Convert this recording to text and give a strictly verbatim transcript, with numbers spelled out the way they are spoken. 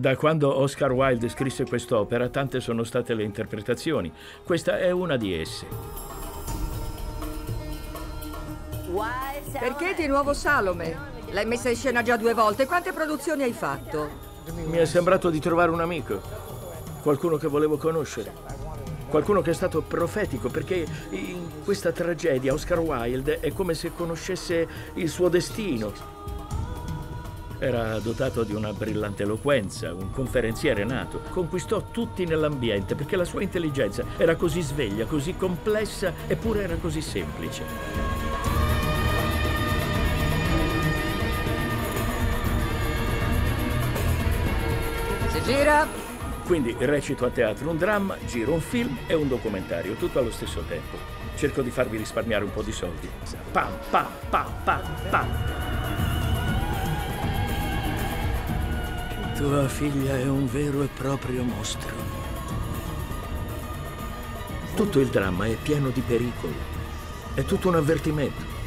Da quando Oscar Wilde scrisse quest'opera, tante sono state le interpretazioni. Questa è una di esse. Perché di nuovo Salome? L'hai messa in scena già due volte. Quante produzioni hai fatto? Mi è sembrato di trovare un amico, qualcuno che volevo conoscere, qualcuno che è stato profetico, perché in questa tragedia Oscar Wilde è come se conoscesse il suo destino. Era dotato di una brillante eloquenza, un conferenziere nato. Conquistò tutti nell'ambiente perché la sua intelligenza era così sveglia, così complessa, eppure era così semplice. Si gira. Quindi recito a teatro un dramma, giro un film e un documentario, tutto allo stesso tempo. Cerco di farvi risparmiare un po' di soldi. Pam, pam, pam, pam, pam. Tua figlia è un vero e proprio mostro. Tutto il dramma è pieno di pericoli. È tutto un avvertimento.